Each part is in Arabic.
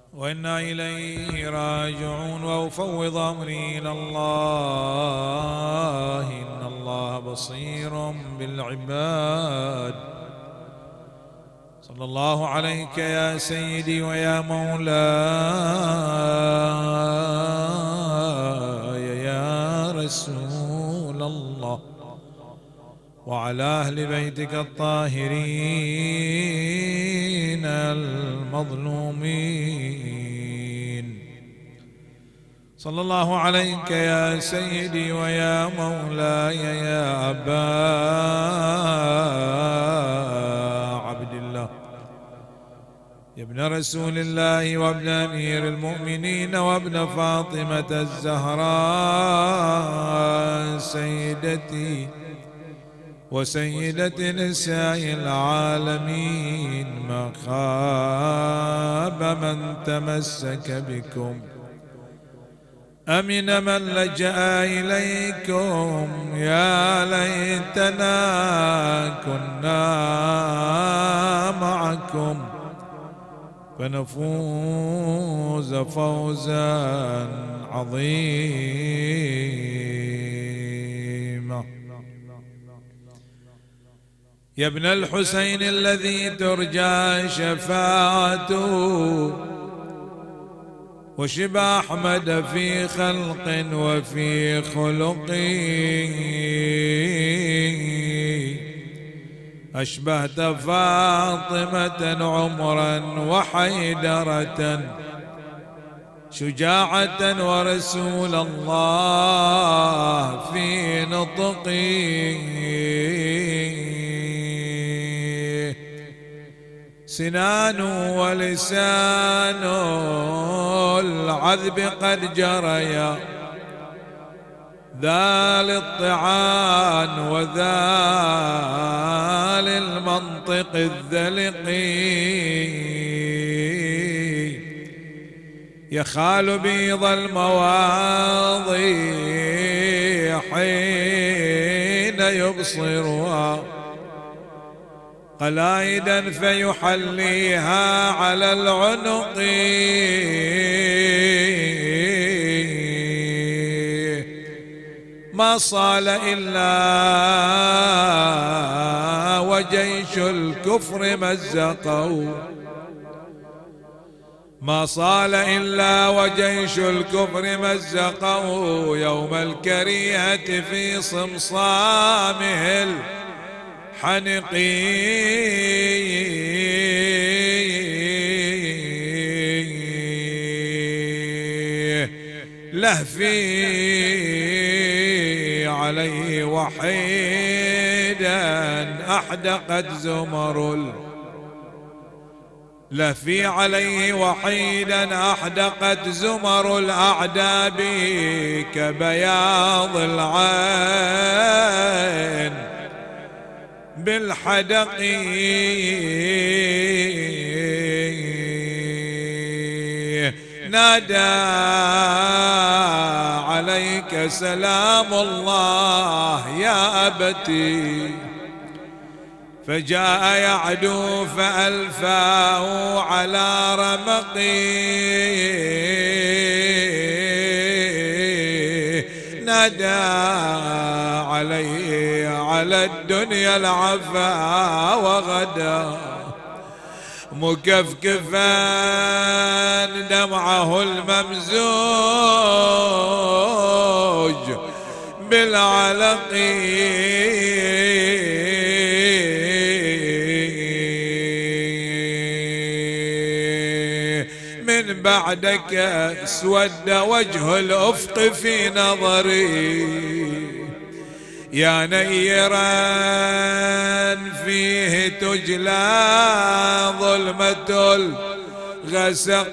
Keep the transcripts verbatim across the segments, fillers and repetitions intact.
وإنا إليه راجعون. وأفوض أمري إلى الله إن الله بصير بالعباد. صلى الله عليك يا سيدي ويا مولاي يا رسول الله، وعلى أهل بيتك الطاهرين المظلومين. صلى الله عليك يا سيدي ويا مولاي يا أبا عبد الله، يا ابن رسول الله وابن أمير المؤمنين وابن فاطمة الزهراء سيدتي وسيدة نساء العالمين. ما خاب من تمسك بكم، أمن من لجأ إليكم. يا ليتنا كنا معكم فنفوز فوزا عظيما. يا ابن الحسين الذي ترجى شفاعته، وشبه أحمد في خلق وفي خلق، أشبهت فاطمة عمرا وحيدرة شجاعة ورسول الله في نطقه. سنان ولسان العذب قد جريا، ذا للطعان وذا للمنطق الذلق. يخال بيض المواضي حين يبصرها قلائدا فيحليها على العنق. ما صال إلا وجيش الكفر مزقوا، ما صال إلا وجيش الكفر مزقوا يوم الكريهة في صمصامه الحنقي. لهفي عليه وحيدا أحدقت زمر، لهفي عليه وحيدا أحدقت زمر الأعداب كبياض العين بالحدق. نادى عليك سلام الله يا أبتي، فجاء يعدو فألفاه على رمقي. نادى عليه على الدنيا العفا وغدا مكفكفا دمعه الممزوج بالعلق. من بعدك اسود وجه الأفق في نظري، يا نيرا فيه تجلى ظلمة الغسق.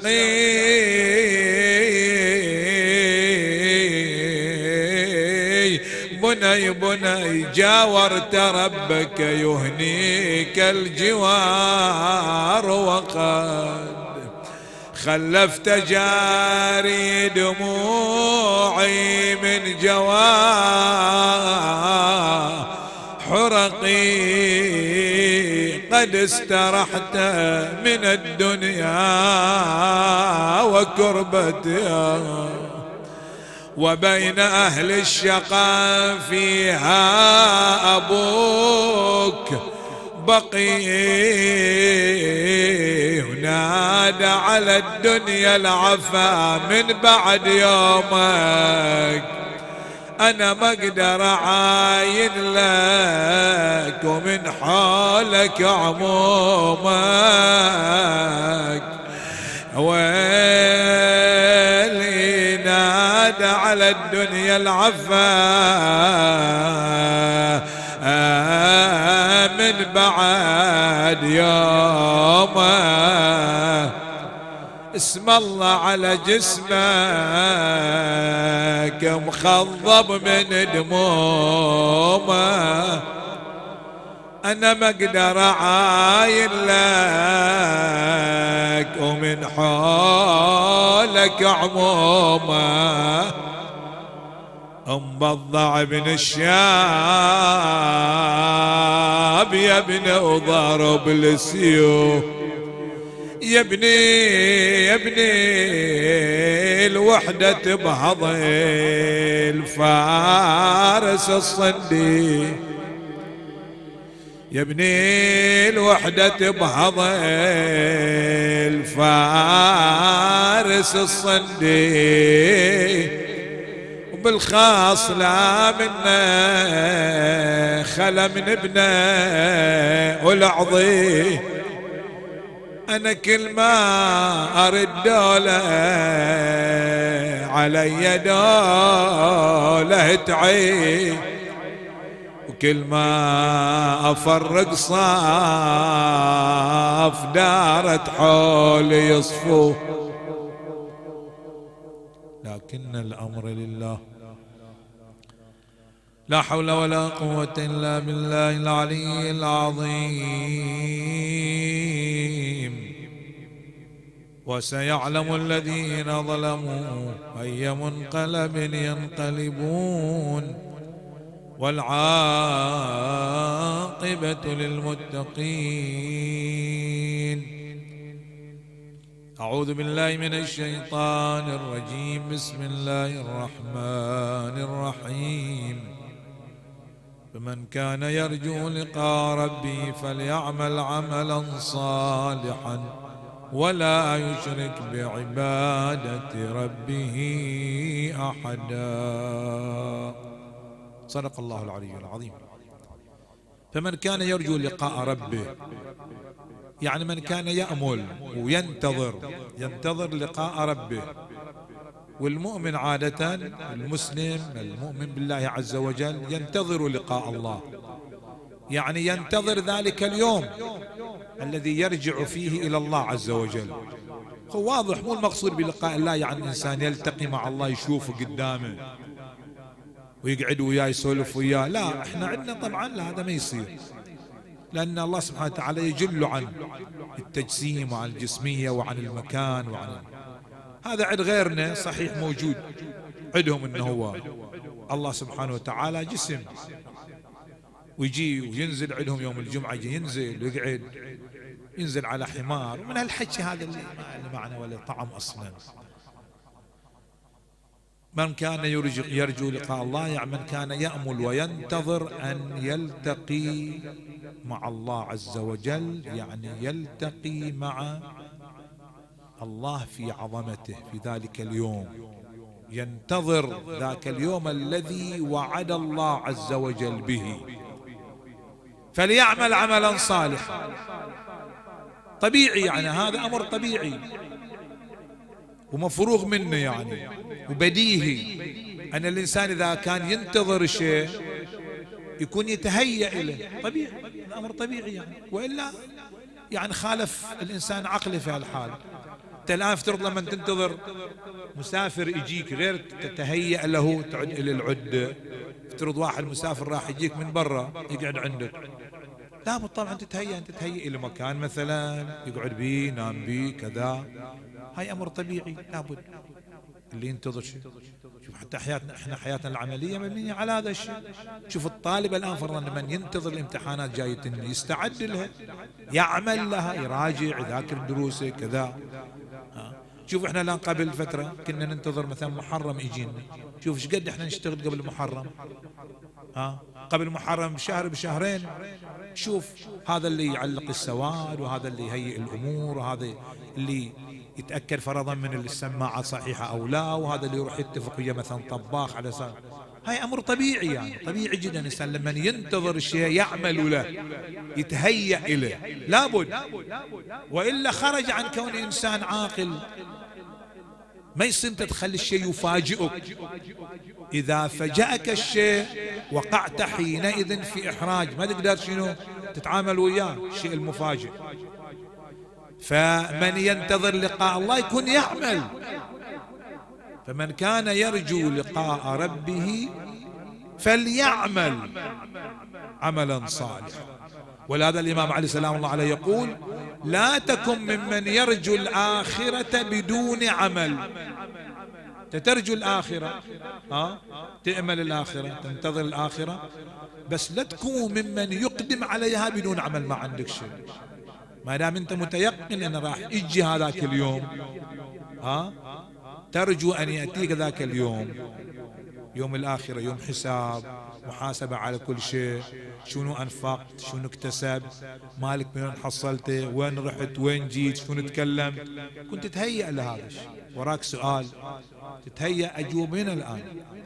بني بني جاورت ربك يهنيك الجوار، وقد خلفت جاري دموعي من جواه حرقي. قد استرحت من الدنيا كربتها، وبين أهل الشقاء فيها أبوك بقي، ونادى على الدنيا العفا من بعد يومك، أنا ما أقدر أعاين لك ومن حولك عمومك، ويلي نادى على الدنيا العفا من بعد يومك، اسم الله على جسمك مخضب من دمومه، أنا ما أقدر أعاين لك ومن حولك عمومه، أم بضع ابن الشاب يا ابن وضرب السيوف، يا ابني يا ابني الوحدة تبهض الفارس الصندي، يا ابني الوحدة تبهض الفارس الصندي، وبالخاص لا منه خلا من ابنه والعظيم، أنا كل ما أرد دولة علي دولة تعي، وكل ما أفرق صاف دارت حولي يصفو، لكن الأمر لله، لا حول ولا قوة إلا بالله العلي العظيم. وسيعلم الذين ظلموا أي منقلب ينقلبون، والعاقبة للمتقين. أعوذ بالله من الشيطان الرجيم، بسم الله الرحمن الرحيم. فمن كان يرجو لقاء ربه فليعمل عملا صالحا ولا يشرك بعبادة ربه أحدا. صدق الله العلي العظيم. فمن كان يرجو لقاء ربه، يعني من كان يأمل وينتظر ينتظر لقاء ربه. والمؤمن عادة، المسلم المؤمن بالله عز وجل ينتظر لقاء الله، يعني ينتظر ذلك اليوم الذي يرجع فيه إلى الله عز وجل. هو واضح، مو المقصود بلقاء الله يعني الإنسان يلتقي مع الله يشوفه قدامه ويقعد وياه يسولف وياه، لا، احنا عندنا طبعا لا، هذا ما يصير، لأن الله سبحانه وتعالى يجل عن التجسيم وعن الجسمية وعن المكان وعن هذا. عند غيرنا صحيح موجود عندهم انه هو الله سبحانه وتعالى جسم، ويجي وينزل عندهم يوم الجمعة، يجي ينزل ويقعد، ينزل على حمار، ومن هالحكي هذا اللي ما له معنى ولا طعم أصلا. من كان يرجو, يرجو لقاء الله، يعني من كان يأمل وينتظر أن يلتقي مع الله عز وجل، يعني يلتقي مع الله في عظمته في ذلك اليوم، ينتظر ذاك اليوم الذي وعد الله عز وجل به، فليعمل عملا صالحا. طبيعي يعني، هذا أمر طبيعي ومفروغ منه يعني، وبديهي أن الإنسان إذا كان ينتظر شيء يكون يتهيأ له، طبيعي، الأمر طبيعي يعني، وإلا يعني خالف الإنسان عقله في هالحال. أنت الآن افترض لما تنتظر مسافر يجيك غير تتهيأ له تعد إلى العدة، افترض واحد مسافر راح يجيك من برا يقعد عندك، لابد طبعا تتهيأ، أنت تتهيأ إلى مكان مثلا يقعد بيه ينام بيه كذا، هاي أمر طبيعي لابد اللي ينتظر شيء. شوف حتى حياتنا احنا حياتنا العملية مبنية على هذا الشيء. شوف الطالب الآن فرضا من ينتظر الامتحانات جاية يستعد لها، يعمل لها، يراجع، يذاكر دروسه كذا، شوف احنا الان قبل فترة كنا ننتظر مثلا محرم يجينا، شوف ايش قد احنا نشتغل قبل محرم، ها قبل محرم بشهر بشهرين. شوف هذا اللي يعلق السواد، وهذا اللي يهيئ الامور، وهذا اللي يتاكد فرضا من السماعه صحيحه او لا، وهذا اللي يروح يتفق ويا مثلا طباخ على سا... هاي امر طبيعي، يعني طبيعي جدا الانسان لما ينتظر الشيء يعمل له يتهيأ له لابد، والا خرج عن كونه انسان عاقل. ما يصير انت تخلي الشيء يفاجئك، اذا فجأك الشيء وقعت حينئذ في احراج، ما تقدر شنو تتعامل وياه الشيء المفاجئ. فمن ينتظر لقاء الله يكون يعمل. فمن كان يرجو لقاء ربه فليعمل عملا صالحا. ولهذا الإمام علي سلام الله عليه يقول: لا تكن ممن يرجو الآخرة بدون عمل. تترجو الآخرة، ها تأمل الآخرة، تنتظر الآخرة، بس لا تكون ممن يقدم عليها بدون عمل، ما عندك شيء. ما دام انت متيقن ان راح يجي هذاك اليوم، ها ترجو ان ياتيك ذاك اليوم، يوم الاخره، يوم حساب، محاسبه على كل شيء، شنو انفقت، شنو اكتسبت، مالك من وين حصلته، وين رحت، وين جيت، شنو تكلمت، كنت تتهيأ لهذا الشيء، وراك سؤال تتهيأ اجوب من الان.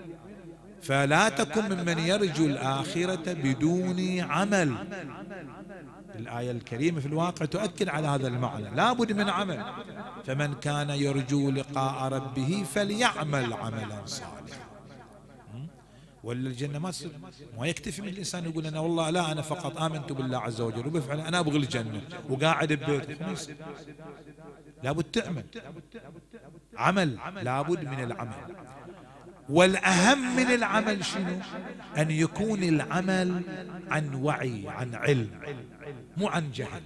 فلا تكن ممن يرجو الآخرة بدون عمل. الآية الكريمة في الواقع تؤكد على هذا المعنى، لا بد من عمل. فمن كان يرجو لقاء ربه فليعمل عملا صالحا. ولا الجنة ما تصير، ما يكتفي من الإنسان يقول أنا والله لا أنا فقط آمنت بالله عز وجل وبفعل أنا أبغى الجنة وقاعد ببيته، لابد تعمل عمل، لابد من العمل. والأهم من العمل شنو؟ أن يكون العمل عن وعي، عن علم، مو عن جهل.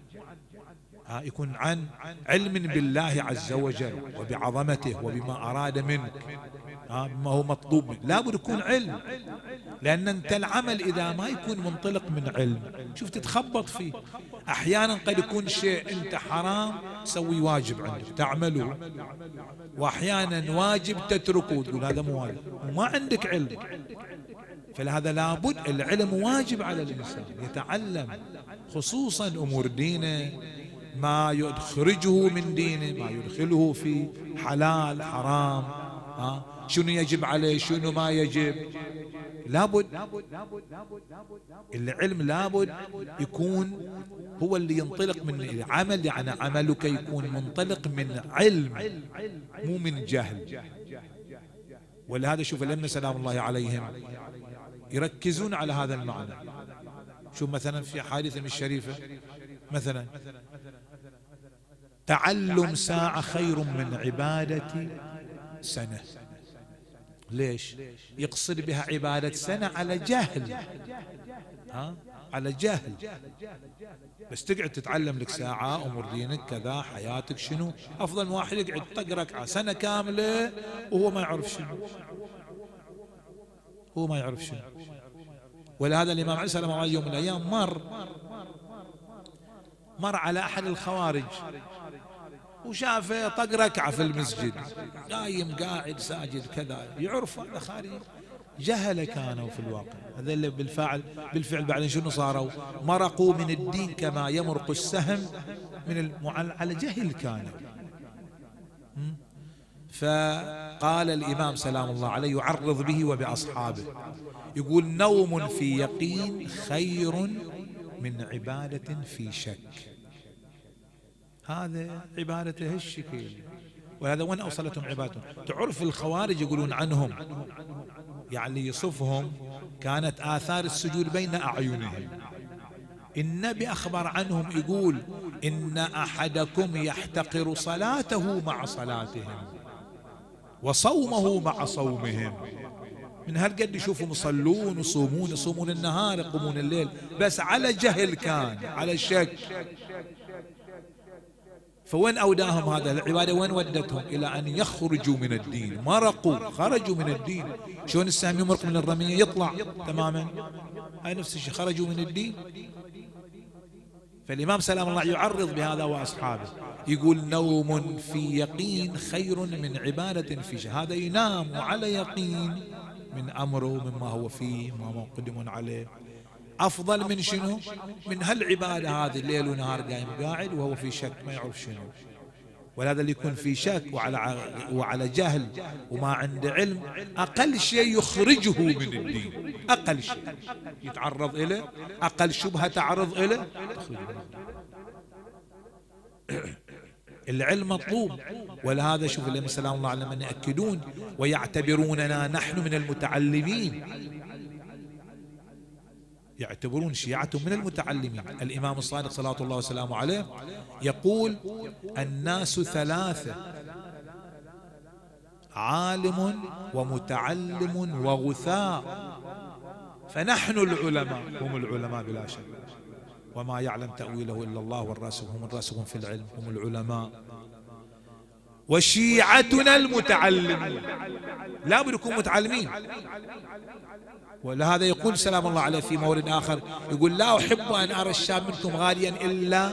ها يكون عن علم بالله عز وجل وبعظمته وبما أراد منك، ها بما هو مطلوب منك، لابد يكون علم. لأن أنت العمل إذا ما يكون منطلق من علم شوف تتخبط فيه. أحيانا قد يكون شيء أنت حرام تسوي واجب عندك تعمله، وأحيانا واجب تتركه تقول هذا مو واجب وما عندك علم. فلهذا لابد العلم واجب على الإنسان، يتعلم خصوصا أمور دينه، ما يخرجه من دينه، ما يدخله في حلال حرام، ها شنو يجب عليه شنو ما يجب. لابد العلم لابد يكون هو اللي ينطلق من العمل، يعني عملك يكون منطلق من علم مو من جهل. ولهذا شوف الأئمة سلام الله عليهم يركزون على هذا المعنى. شوف مثلا في حادثة الشريفة مثلا: تعلم ساعة خير من عبادة سنة. ليش؟ يقصد بها عبادة سنة على جهل، ها على جهل. بس تقعد تتعلم لك ساعة أمور دينك كذا حياتك شنو، أفضل من واحد يقعد طق ركعة سنة كاملة وهو ما يعرف شنو، هو ما يعرف شنو. ولهذا الإمام علي سلام الله عليه يوم من الأيام مر مر على أحد الخوارج وشافه طق ركعة في المسجد، قايم قاعد ساجد كذا، يعرف هذا خارج جهل كانوا في الواقع. هذا اللي بالفعل بالفعل بعدين شنو صاروا؟ مرقوا من الدين كما يمرق السهم من المعل، على جهل كانوا. فقال الإمام سلام الله عليه يعرض به وبأصحابه يقول: نوم في يقين خير من عبادة في شك. هذا عبادته الشكل، وهذا وين أوصلتهم عبادتهم. تعرف الخوارج يقولون عنهم يعني يصفهم كانت آثار السجود بين أعينهم. النبي أخبر عنهم يقول: إن أحدكم يحتقر صلاته مع صلاتهم وصومه مع صومهم. من هالقد يشوفهم يصلون ويصومون، يصومون النهار يقومون الليل، بس على جهل كان، على شك. فوين أوداهم هذا العبادة؟ وين ودتهم؟ إلى أن يخرجوا من الدين. مرقوا، خرجوا من الدين. شلون السهم يمرق من الرمية يطلع تماما، هاي نفس الشيء، خرجوا من الدين. فالإمام سلام الله يعرض بهذا وأصحابه يقول نوم في يقين خير من عبادة في شك. هذا ينام على يقين من أمره مما هو فيه ما مقدم عليه، أفضل من شنو؟ من هالعبادة هذه الليل ونهار قايم قاعد وهو في شك ما يعرف شنو. ولهذا اللي يكون في شك وعلى وعلى جهل وما عنده علم أقل شيء يخرجه من الدين، أقل شيء يتعرض إليه، أقل شبهة تعرض إليه. العلم مطلوب. ولهذا شوف النبي سلام الله عليه من يأكدون ويعتبروننا نحن من المتعلمين، يعتبرون شيعتهم من المتعلمين. الإمام الصادق صلى الله وسلامه عليه يقول الناس ثلاثة: عالم ومتعلم وغثاء، فنحن العلماء هم العلماء بلا شك، وما يعلم تأويله إلا الله والراسخون هم الراسخون في العلم هم العلماء، وشيعتنا المتعلمون. لا بد يكون متعلمين. ولهذا يقول سلام الله عليه في مورد آخر يقول لا أحب أن أرى الشاب منكم غاليا إلا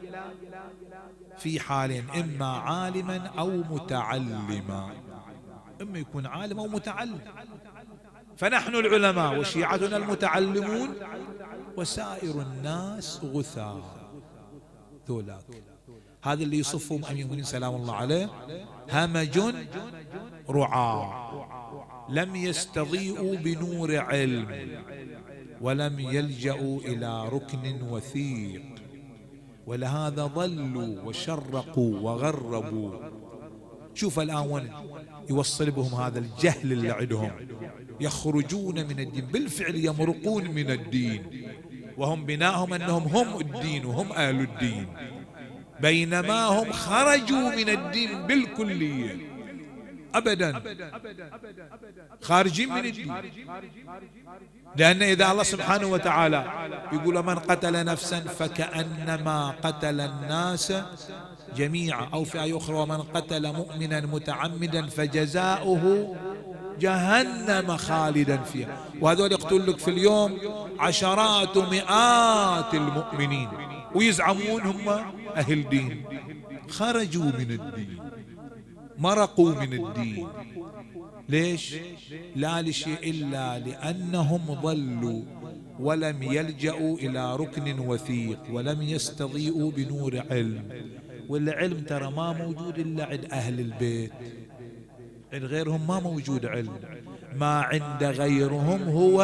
في حالين: إما عالما أو متعلما، إما يكون عالم أو متعلم. فنحن العلماء وشيعتنا المتعلمون وسائر الناس غثاء. ذولاك هذا اللي يصفهم أمير المؤمنين سلام الله عليه همج رعاع، لم يستضيئوا بنور علم ولم يلجأوا إلى ركن وثيق، ولهذا ضلوا وشرقوا وغربوا. شوف الآن يوصل بهم هذا الجهل اللي عندهم، يخرجون من الدين، بالفعل يمرقون من الدين، وهم بناهم أنهم هم الدين وهم أهل الدين، بينما هم خرجوا من الدين بالكلية أبدا، خارجين من الدين. لأن إذا الله سبحانه وتعالى يقول من قتل نفسا فكأنما قتل الناس جميعا، أو في آية أخرى ومن قتل مؤمنا متعمدا فجزاؤه جهنم خالدا فيها. وهذول يقتل لك في اليوم عشرات ومئات المؤمنين ويزعمون هم أهل دين. خرجوا من الدين، مرقوا من الدين. ليش؟ لا لشيء إلا لأنهم ضلوا ولم يلجأوا إلى ركن وثيق ولم يستضيئوا بنور علم. والعلم ترى ما موجود إلا عند أهل البيت، عند غيرهم ما موجود علم. ما عند غيرهم هو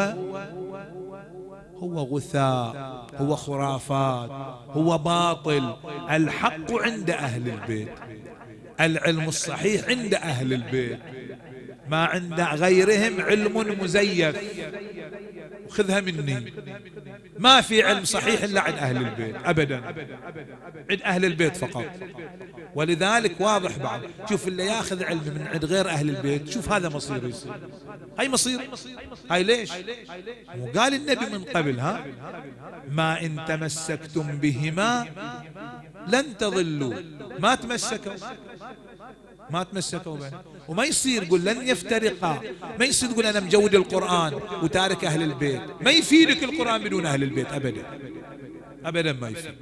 هو غثاء، هو خرافات، هو باطل. الحق عند أهل البيت، العلم الصحيح عند أهل البيت. ما عند غيرهم علم مزيف، خذها مني، ما في علم صحيح إلا عند أهل البيت أبدا، عند أهل البيت فقط. ولذلك واضح بعض، شوف اللي ياخذ علم من عند غير أهل البيت، شوف هذا مصير يصير، هاي مصير، هاي ليش؟ وقال النبي من قبل ها ما إن تمسكتم بهما لن تضلوا. ما تمسكوا ما تمسكوا به، وما يصير يقول لن يفترقا. ما يصير تقول أنا مجود القرآن وتارك أهل البيت. ما يفيدك القرآن بدون أهل البيت أبدا أبدا، ما يفيد.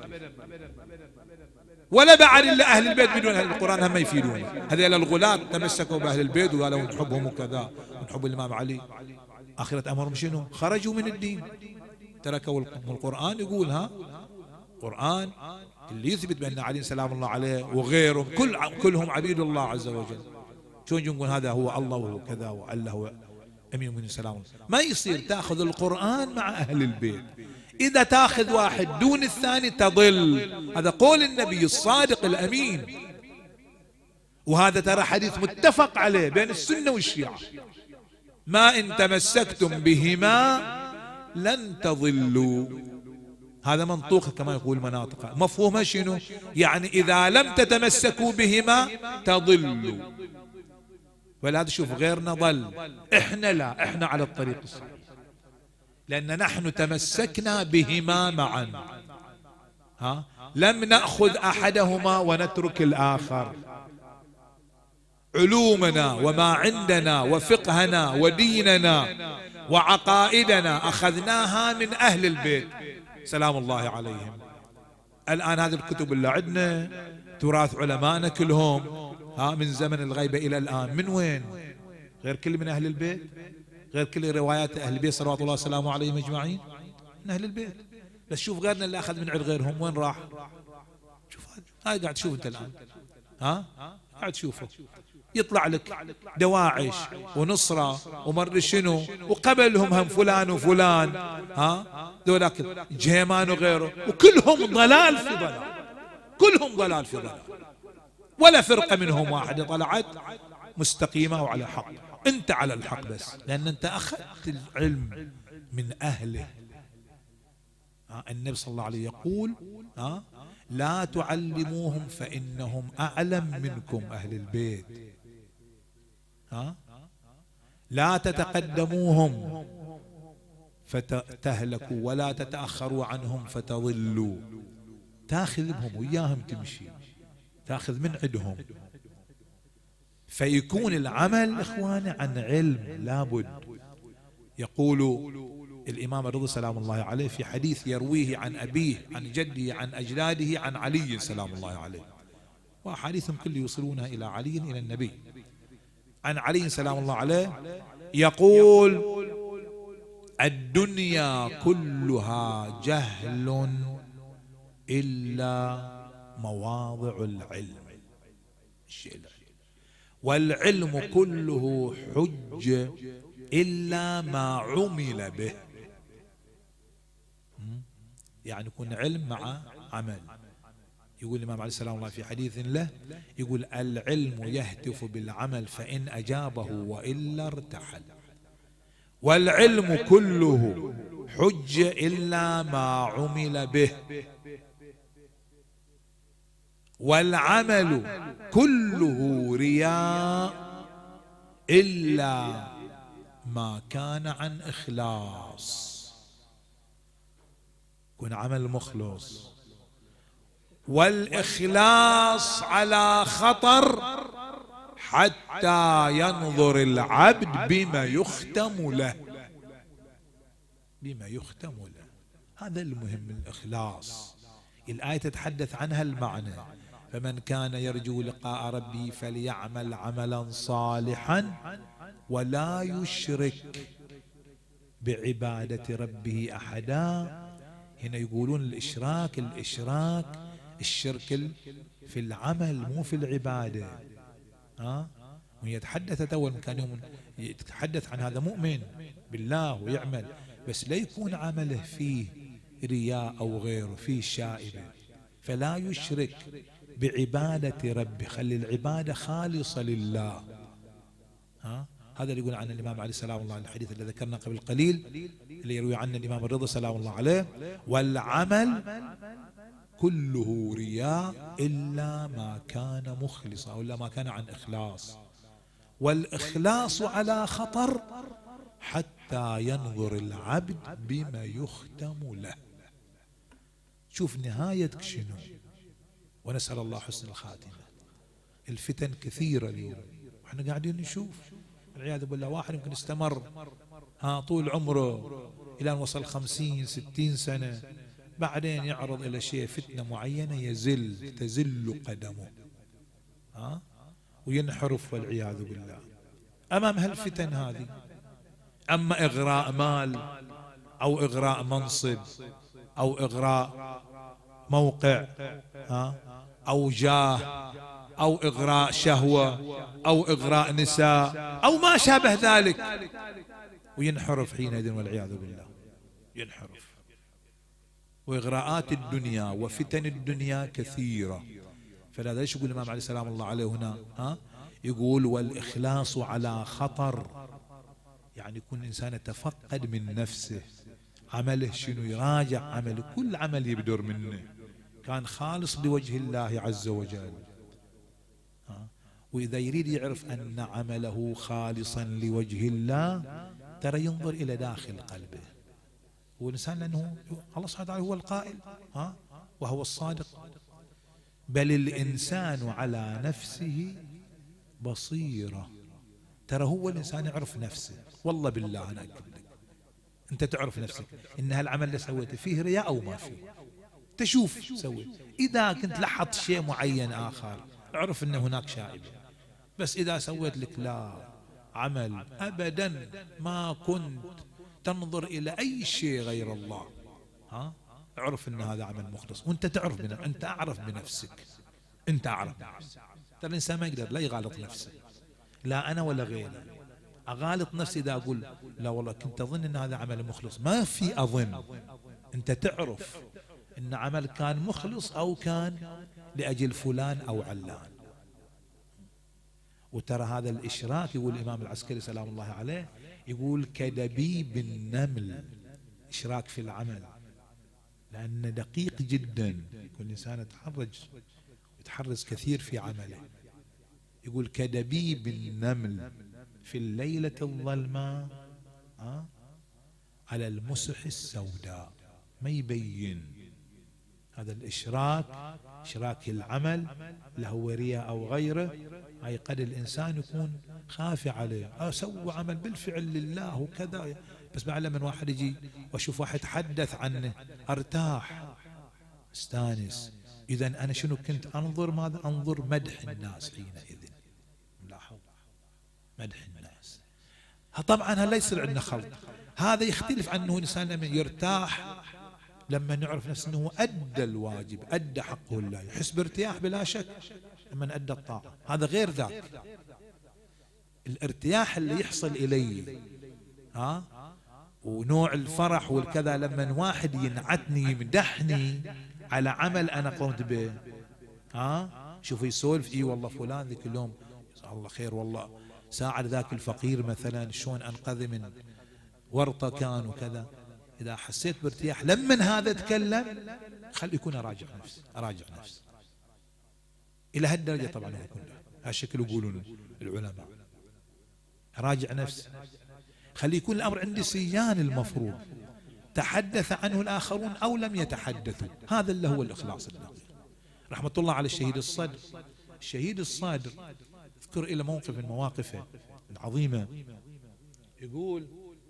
ولا بعد إلا أهل البيت بدون أهل القرآن هم ما يفيدون. هذول الغلاة تمسكوا بأهل البيت وقالوا نحبهم وكذا ونحب الإمام علي، آخرة أمرهم شنو؟ خرجوا من الدين، تركوا القرآن. يقول ها قرآن اللي يثبت بأن علي سلام الله عليه وغيرهم كل كلهم عبيد الله عز وجل. شلون نقول هذا هو الله وهو كذا وألا هو أمير المؤمنين سلام الله؟ ما يصير تأخذ القرآن مع أهل البيت. إذا تأخذ واحد دون الثاني تضل. هذا قول النبي الصادق الأمين، وهذا ترى حديث متفق عليه بين السنة والشيعة. ما إن تمسكتم بهما لن تضلوا. هذا منطوق كما يقول مناطق. مفهومها شنو؟ يعني إذا لم تتمسكوا بهما تضلوا. ولهذا شوف غيرنا ضل، إحنا لا، إحنا على الطريق الصحيح لأن نحن تمسكنا بهما معا. ها؟ لم نأخذ أحدهما ونترك الآخر. علومنا وما عندنا وفقهنا وديننا وعقائدنا أخذناها من أهل البيت سلام الله عليهم. الآن هذه الكتب اللي عندنا تراث علمائنا كلهم ها من زمن الغيبة إلى الآن من وين؟ غير كل من أهل البيت، غير كل روايات أهل البيت صلوات الله وسلامه عليهم أجمعين من أهل البيت. بس شوف غيرنا اللي أخذ من عند غيرهم وين راح؟ شوف هاي قاعد تشوف أنت الآن، ها قاعد تشوفه يطلع لك دواعش ونصرة ومر شنو، وقبلهم هم فلان وفلان، ها ذولاك جيمان وغيره، وكلهم ضلال في ضلال، كلهم ضلال في ضلال، ولا فرقة منهم واحدة طلعت مستقيمة وعلى حق. انت على الحق بس لأن انت أخذت العلم من أهله. النبي صلى الله عليه يقول ها لا تعلموهم فإنهم أعلم منكم أهل البيت، ها لا تتقدموهم فتهلكوا ولا تتأخروا عنهم فتضلوا. تاخذ بهم وياهم تمشي، تاخذ من عندهم. فيكون العمل إخواني عن علم لابد. يقول الإمام الرضا سلام الله عليه في حديث يرويه عن أبيه عن جده عن أجداده عن علي سلام الله عليه، وأحاديثهم كل يوصلونها إلى علي إلى النبي. عن علي سلام الله عليه يقول الدنيا كلها جهل إلا مواضع العلم، والعلم كله حج إلا ما عمل به. يعني يكون علم مع عمل. يقول الإمام عليه السلام الله في حديث له يقول العلم يهتف بالعمل فإن أجابه وإلا ارتحل، والعلم كله حج إلا ما عمل به، والعمل كله رياء إلا ما كان عن إخلاص. كن عمل مخلص، والإخلاص على خطر حتى ينظر العبد بما يختم له، بما يختم له. هذا المهم الإخلاص. الآية تتحدث عنها المعنى فمن كان يرجو لقاء ربي فليعمل عملا صالحا ولا يشرك بعبادة ربه أحدا. هنا يقولون الإشراك، الإشراك الشرك في العمل مو في العبادة. ها وهي تحدثت أول كان يوم يتحدث عن هذا مؤمن بالله ويعمل، بس لا يكون عمله فيه رياء أو غيره، فيه شائبة، فلا يشرك بعبادة ربه، خلي العبادة خالصة لله. ها هذا اللي يقول عنه الإمام عليه السلام الله الحديث اللي ذكرنا قبل قليل اللي يروي عنه الإمام الرضا سلام الله عليه والعمل كله رياء إلا ما كان مخلصا أو إلا ما كان عن إخلاص، والإخلاص على خطر حتى ينظر العبد بما يختم له. شوف نهايتك شنو، ونسأل الله حسن الخاتمة. الفتن كثيرة اليوم واحنا قاعدين نشوف والعياذ بالله. واحد يمكن استمر ها طول عمره إلى أن وصل خمسين ستين سنة، بعدين يعرض إلى شيء فتنة معينة يزل تزل قدمه ها وينحرف والعياذ بالله أمام هالفتن هذه. أما إغراء مال أو إغراء منصب أو إغراء موقع ها أو جاه أو إغراء شهوة أو إغراء نساء أو ما شابه ذلك، وينحرف حينئذ والعياذ بالله ينحرف. وإغراءات الدنيا وفتن الدنيا كثيرة. فلذا ايش يقول الإمام عليه السلام الله عليه هنا ها يقول والإخلاص على خطر، يعني يكون الإنسان يتفقد من نفسه عمله شنو، يراجع عمله، كل عمل يبدر منه كان خالص لوجه الله عز وجل. وإذا يريد يعرف أن عمله خالصا لوجه الله ترى ينظر إلى داخل قلبه. هو الإنسان لأنه الله سبحانه وتعالى هو القائل ها وهو الصادق بل الإنسان على نفسه بصيرة. ترى هو الإنسان يعرف نفسه. والله بالله أنا أقول لك أنت تعرف نفسك إن هالعمل اللي سويته فيه رياء أو ما فيه. تشوف سوي. إذا كنت لاحظت شيء معين آخر اعرف أن هناك شائبة. بس إذا سويت لك لا عمل أبدا ما كنت تنظر إلى أي شيء غير الله، ها، اعرف أن هذا عمل مخلص. وأنت تعرف بنا. أنت أعرف بنفسك. أنت أعرف بنفسك. ترى الإنسان ما يقدر لا يغالط نفسه، لا أنا ولا غيري. أغالط نفسي إذا أقول لا والله كنت أظن أن هذا عمل مخلص. ما في أظن، أنت تعرف أن عمل كان مخلص أو كان لأجل فلان أو علان. وترى هذا الإشراك، يقول الإمام العسكري سلام الله عليه، يقول كدبيب النمل، إشراك في العمل، لأنه دقيق جدا. كل إنسان يتحرج يتحرز كثير في عمله. يقول كدبيب النمل في الليلة الظلماء أه؟ على المسح السوداء. ما يبين هذا الإشراك، إشراك العمل له رياء أو غيره، هاي قد الإنسان يكون خافي عليه، أسوي عمل بالفعل لله وكذا، بس بعد من واحد يجي وأشوف واحد تحدث عنه أرتاح استانس. إذا أنا شنو كنت أنظر؟ ماذا أنظر؟ مدح الناس حينئذ. ملاحظ مدح الناس. طبعا هذا لا يصير عندنا خلط. هذا يختلف عنه الإنسان لما يرتاح، لما نعرف نفسه أنه أدى الواجب، أدى حقه لله، يحس بارتياح بلا شك لما أدى الطاعة. هذا غير ذاك. الارتياح اللي يحصل إلي ها، ونوع الفرح والكذا لما واحد ينعتني يمدحني على عمل أنا قمت به، ها، شوف يسولف إي والله فلان ذيك اليوم جزاه الله خير، والله ساعد ذاك الفقير مثلا، شلون أنقذ من ورطة كان وكذا. إذا حسيت بارتياح لما هذا تكلم، خلي يكون أراجع نفسي، أراجع نفسي إلى هالدرجة. طبعا يكون هالشكل يقولون العلماء، أراجع نفسي، خلي يكون الأمر عندي سيان. المفروض تحدث عنه الآخرون أو لم يتحدثوا، هذا اللي هو الإخلاص الدقيق. رحمة الله على الشهيد الصدر. الشهيد الصادر اذكر إلى موقف من مواقفه العظيمة، يقول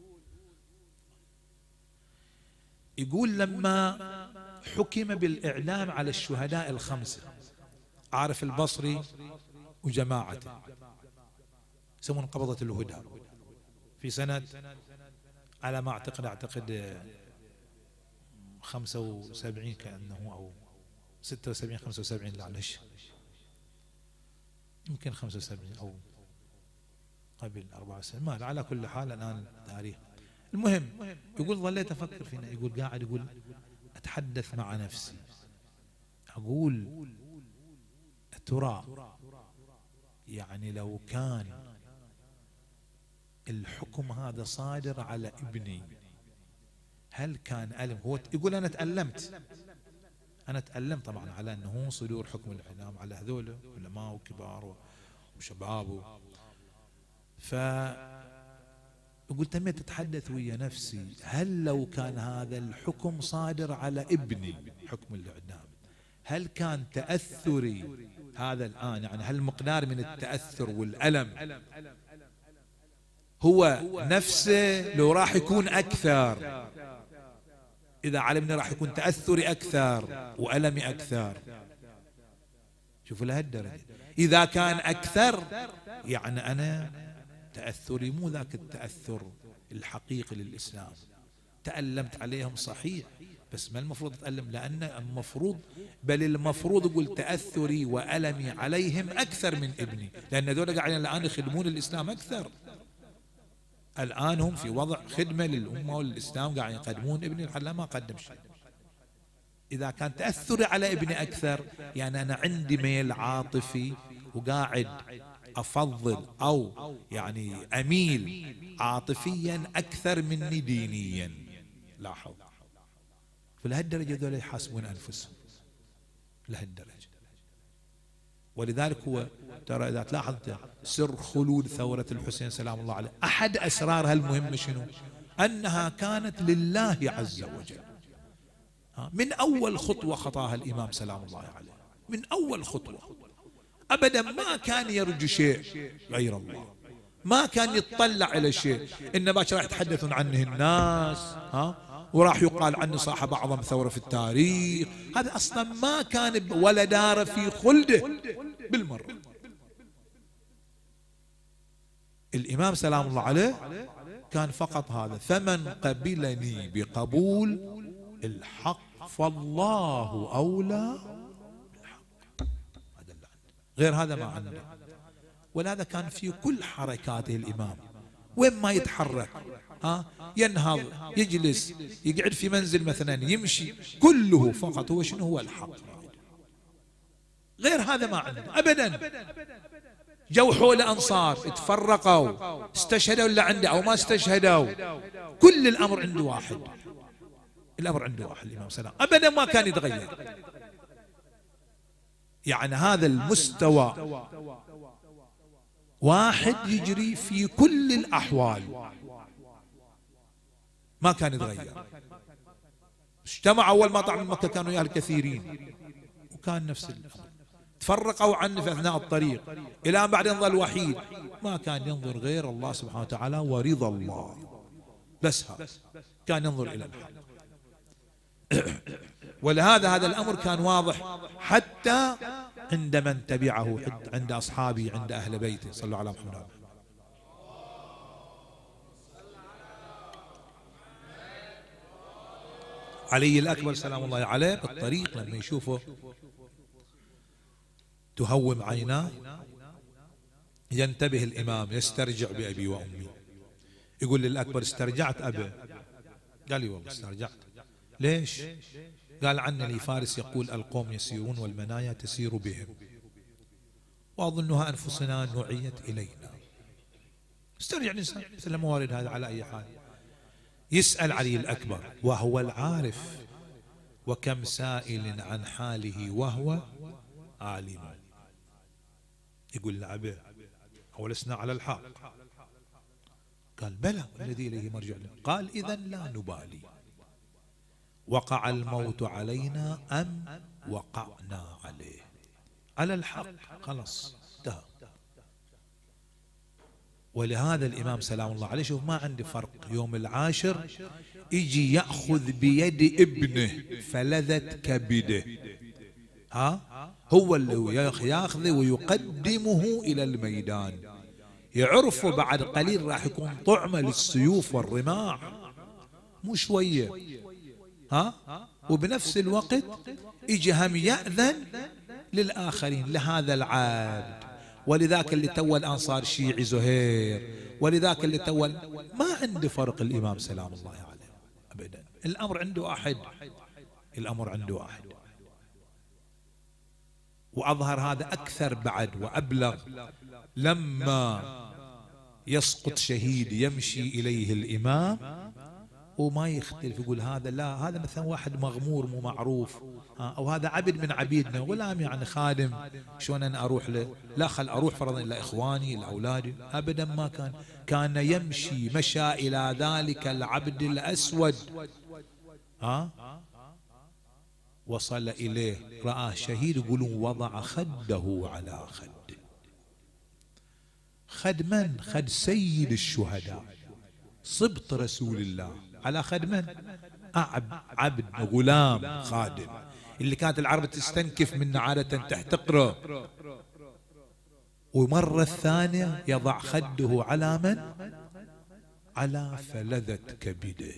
يقول لما حكم بالإعدام على الشهداء الخمسة، عارف البصري وجماعته يسمون قبضة الهدى، في سنة على ما أعتقد أعتقد خمسة وسبعين كأنه، أو ستة وسبعين خمسة وسبعين، معلش يمكن خمسة وسبعين أو قبل أربعة وسبعين، ما على كل حال الآن تاريخ. المهم يقول ظليت أفكر فينا، يقول قاعد يقول أتحدث مع نفسي، أقول ترى يعني لو كان الحكم هذا صادر على ابني، هل كان ألم؟ هو يقول أنا تألمت، أنا تألمت طبعا على أنه صدور حكم الإعدام على هذول علماء وكبار وشباب. ف يقول تميت أتحدث ويا نفسي، هل لو كان هذا الحكم صادر على ابني، حكم الإعدام، هل كان تأثري هذا الآن، يعني هل مقدار من التأثر والألم هو نفسه لو راح يكون أكثر؟ إذا علمنا راح يكون تأثري أكثر وألمي أكثر. شوفوا لهالدرجة. إذا كان أكثر يعني أنا تأثري مو ذاك التأثر الحقيقي للإسلام، تألمت عليهم صحيح، بس ما المفروض أتألم، لأن المفروض بل المفروض يقول تأثري وألمي عليهم أكثر من ابني، لأن ذولا قاعدين الآن يخدمون الإسلام أكثر، الآن هم في وضع خدمة للأمة والإسلام، قاعدين يقدمون ابني الحلا ما قدم شيء. إذا كان تأثري على ابني أكثر، يعني أنا عندي ميل عاطفي وقاعد أفضل أو يعني أميل عاطفيا أكثر مني دينيا. لاحظ فلهالدرجة ذولا يحاسبون أنفسهم لهالدرجة. ولذلك هو ترى إذا تلاحظ سر خلود ثورة الحسين سلام الله عليه، أحد أسرارها المهمة شنو؟ أنها كانت لله عز وجل. من أول خطوة خطاها الإمام سلام الله عليه، من أول خطوة أبدا ما كان يرجو شيء غير الله، ما كان يتطلع إلى شيء، إنما راح يتحدثون عنه الناس، ها، وراح يقال عنه صاحب أعظم ثورة في التاريخ. هذا أصلا ما كان ولا دار في خلده بالمرة. الإمام سلام الله عليه كان فقط هذا: فمن قبلني بقبول الحق فالله أولى بالحق. هذا اللي عنده، غير هذا ما عنده. ولهذا كان في كل حركاته الإمام وين ما يتحرك، ها ينهض، يجلس، يقعد في منزل مثلا، يمشي، كله فقط هو شنو؟ هو الحق. غير هذا ما عنده أبدا. جو حول أنصار تفرقوا، استشهدوا اللي عنده أو ما استشهدوا، كل الأمر عنده واحد. الأمر عنده واحد الإمام سلام، أبدا ما كان يتغير. يعني هذا المستوى واحد يجري في كل الأحوال، ما كان يتغير. اجتمع أول ما طلع من مكة كانوا وياه الكثيرين، وكان نفس الأمر. تفرقوا عنه في أثناء الطريق إلى أن بعد ينظر وحيد، ما كان ينظر غير الله سبحانه وتعالى ورضا الله بس، هذا كان ينظر إلى الحق. ولهذا هذا الأمر كان واضح حتى عند من تبعه، عند أصحابه، عند أهل بيته. صلوا على محمد. علي الأكبر سلام الله عليه بالطريق لما يشوفه تهوم عيناه ينتبه الإمام، يسترجع بأبي وأمي، يقول للأكبر: استرجعت أبا؟ قال لي: والله استرجعت. ليش؟ قال: عنا لي فارس يقول: القوم يسيرون والمنايا تسير بهم، وأظنها أنفسنا نعيت إلينا. استرجع الإنسان مثل الموارد هذا على أي حال. يسأل علي الأكبر وهو العارف، وكم سائل عن حاله وهو عالم. يقول لعبه: أولسنا على الحق؟ قال: بلى الذي إليه مرجعنا. قال: إذن لا نبالي، وقع الموت علينا أم وقعنا عليه، على الحق خلاص انتهى. ولهذا الإمام سلام الله عليه شوف ما عنده فرق، يوم العاشر يجي يأخذ بيد ابنه فلذت كبده، ها هو اللي ياخذه ويقدمه إلى الميدان. يعرفوا بعد قليل راح يكون طعمة للسيوف والرماح، مو شوية، ها وبنفس الوقت يجي هم يأذن للآخرين لهذا العبد. ولذاك اللي تو الأنصار شيعي زهير، ولذاك اللي تو ما عنده فرق الإمام سلام الله عليه أبدا. الأمر عنده واحد، الأمر عنده واحد. وأظهر هذا أكثر بعد وأبلغ لما يسقط شهيد يمشي إليه الإمام وما يختلف، يقول: هذا لا، هذا مثلا واحد مغمور مو معروف، أو هذا عبد من عبيدنا، غلام يعني خادم، شلون أنا أروح له؟ لا، خل أروح فرضا إلى إخواني إلى أولادي. أبدا ما كان، كان يمشي، مشى إلى ذلك العبد الأسود، ها وصل إليه، رآه شهيد، يقولون وضع خده على خده. خد من؟ خد سيد الشهداء، صبط رسول الله، على خد من؟ عبد غلام خادم، اللي كانت العرب تستنكف منه عادة تحتقره. ومرة الثانية يضع خده على من؟ على فلذة كبده.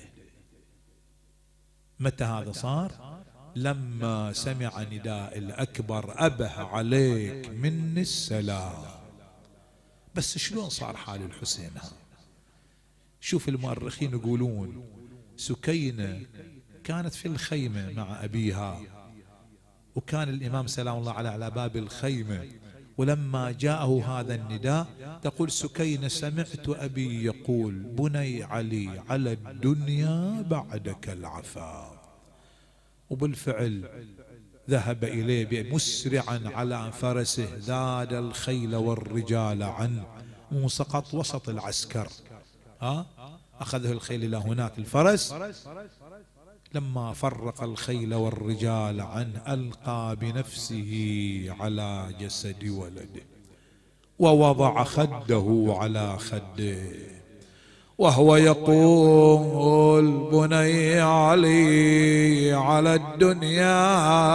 متى هذا صار؟ لما سمع نداء الأكبر: أبه عليك مني السلام. بس شلون صار حال الحسين؟ شوف المؤرخين يقولون سكينة كانت في الخيمة مع أبيها، وكان الإمام سلام الله عليه على باب الخيمة، ولما جاءه هذا النداء تقول سكينة: سمعت أبي يقول: بني علي على الدنيا بعدك العفا. وبالفعل ذهب إليه مسرعا على فرسه، ذاد الخيل والرجال عنه، وسقط وسط العسكر، ها أخذه الخيل إلى هناك الفرس. لما فرق الخيل والرجال عنه ألقى بنفسه على جسد ولده ووضع خده على خده وهو يقول بني علي على الدنيا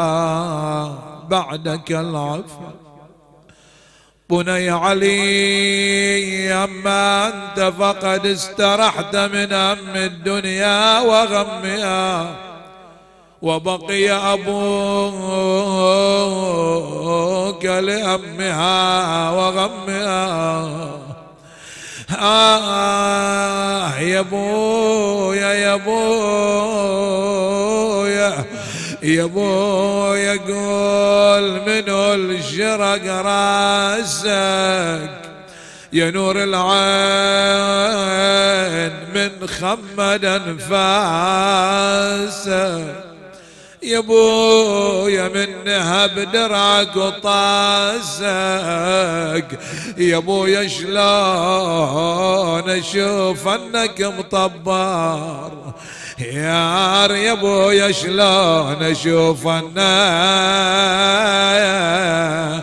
بعدك العفو. بني علي أما أنت فقد استرحت من هم الدنيا وغمها، وبقي أبوك لأمها وغمها. آه يا بويا يا بويا يا بويا قول منو الشرق راسك يا نور العين من خمد انفاسك. يا بويا منها بدرعك وطاسك. يا بويا شلون اشوف انك مطبر يار. يا بويا شلون اشوف انك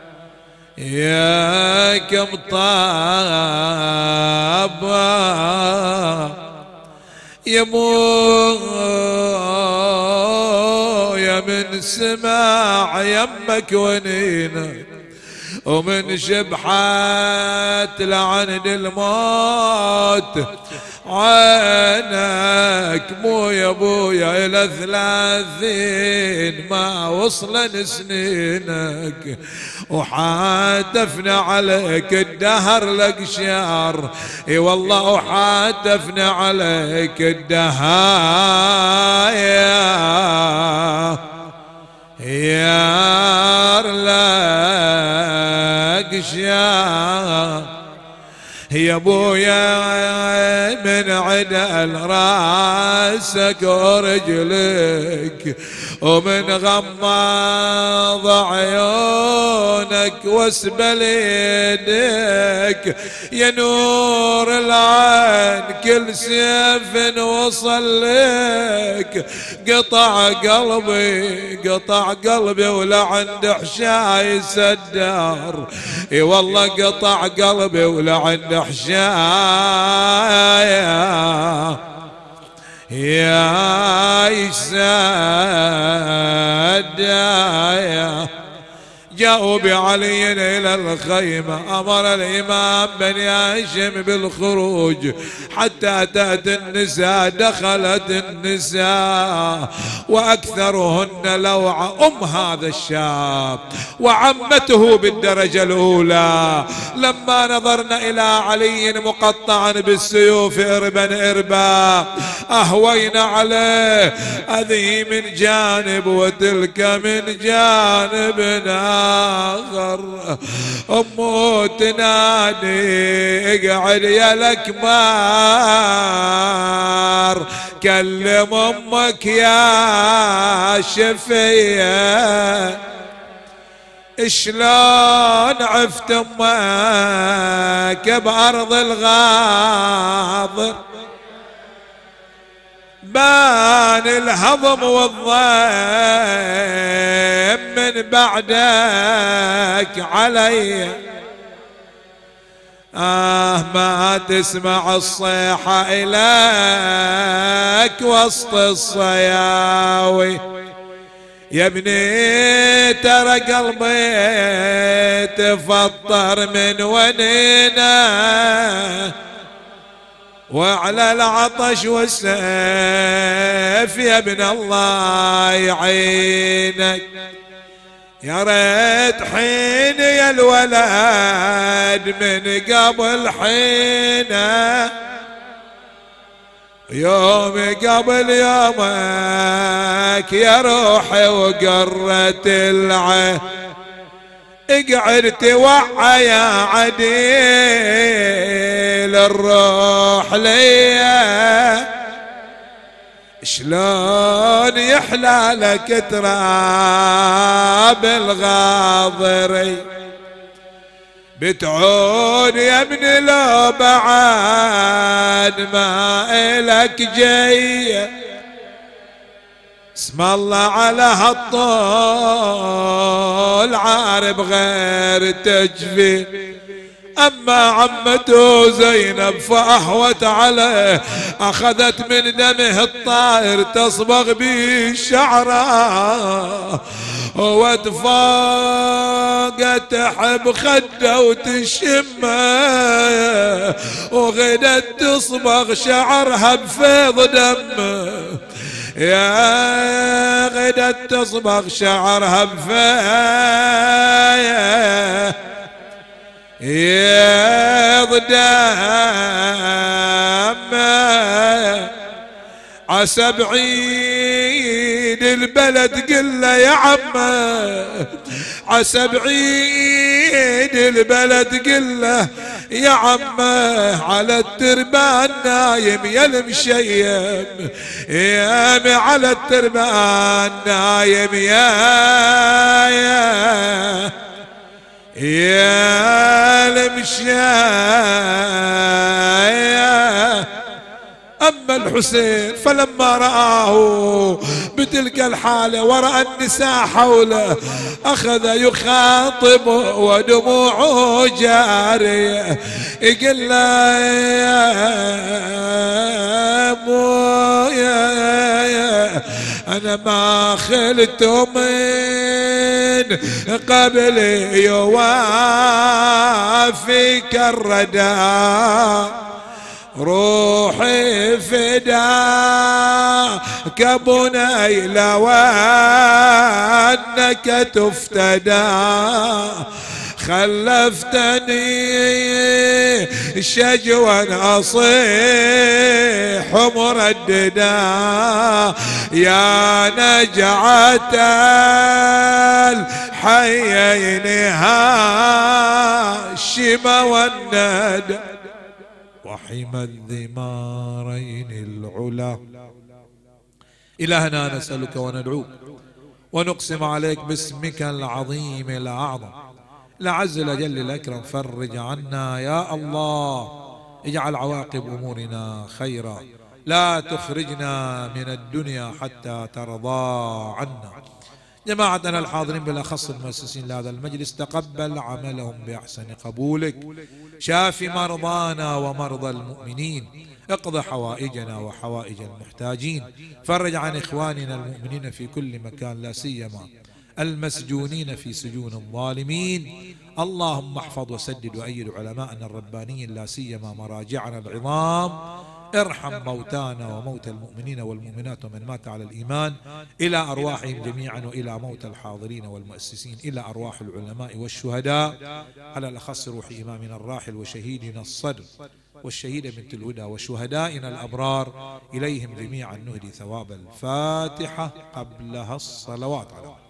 ياك مطبر. يا بويا من سماع يمك ونينك ومن شبحات لعند الموت عينك مو يا بويا الى ثلاثين ما وصلن سنينك، وحاتفنا عليك الدهر لك شهر. اي والله وحاتفنا عليك الدهر يا لك شهر. يا بويا من عدل راسك ورجلك ومن غمض عيونك واسبل يدك يا نور العين كل سيف وصل لك. قطع قلبي قطع قلبي ولا عند حشاي سدار. اي والله قطع قلبي ولا عند حشايا يا يسدايا. جاءوا بعلي إلى الخيمة، أمر الإمام بني هاشم بالخروج حتى تأتي النساء. دخلت النساء وأكثرهن لوعة أم هذا الشاب وعمته بالدرجة الأولى. لما نظرنا إلى علي مقطعا بالسيوف إربا إربا أهوينا عليه، هذه من جانب وتلك من جانب آخر. أمه تنادي اقعد يا الأكمار، كلم أمك يا شفية. شلون عفت أمك بأرض الغاضر، بان الهضم والضيم من بعدك علي. آه ما تسمع الصيحة إليك وسط الصياوي. يا ابني ترى قلبي تفطر من ونينه، وعلى العطش والسيف يا ابن الله يعينك. يا ريت حين يا الولد من قبل حينه، يوم قبل يومك يا روحي وقرت العين. اقعد توعى يا عديل الروح ليا، شلون يحلى لك تراب الغاضري. بتعود يا ابني لو بعد ما إلك جاي. اسم الله على هالطول عارب غير تجفي، أما عمته زينب فأهوت عليه، أخذت من دمه الطائر تصبغ به شعره، وتفاقت تحب خده وتشمه، وغدت تصبغ شعرها بفيض دمه، يا غدت تصبغ شعرها بفيض دمه. عسى بعيد البلد قله يا عمه، عسى بعيد البلد قله يا عمه، على التربان نايم يا المشيم، يا على التربان نايم يا يا يا المشيم. أما الحسين فلما رآه بتلك الحالة ورأى النساء حوله أخذ يخاطب ودموعه جارية، يقول له يا مو يا يا أنا ما خلت من قبل يوافيك الردى، روحي فداك بني لو أنك تفتدى، خلفتني شجوا أصيح مرددا، يا نجعة الحيين هاشم والندى، وحمى الذمارين العلا. إلهنا نسألك وندعوك ونقسم عليك باسمك العظيم الأعظم الأعز الأجل الأكرم، فرج عنا يا الله، اجعل عواقب أمورنا خيرا، لا تخرجنا من الدنيا حتى ترضى عنا. جماعتنا الحاضرين بالأخص المؤسسين لهذا المجلس، تقبل عملهم بأحسن قبولك، شاف مرضانا ومرضى المؤمنين، اقض حوائجنا وحوائج المحتاجين، فرج عن إخواننا المؤمنين في كل مكان، لا سيما المسجونين في سجون الظالمين. اللهم احفظ وسدد وأيد علماءنا الربانيين، لا سيما مراجعنا العظام، ارحم موتانا وموتى المؤمنين والمؤمنات ومن مات على الإيمان، إلى أرواحهم جميعا، وإلى موتى الحاضرين والمؤسسين، إلى أرواح العلماء والشهداء، على الأخص روح إمامنا الراحل وشهيدنا الصدر والشهيدة بنت الهدى وشهدائنا الأبرار، إليهم جميعا نهدي ثواب الفاتحة قبلها الصلوات على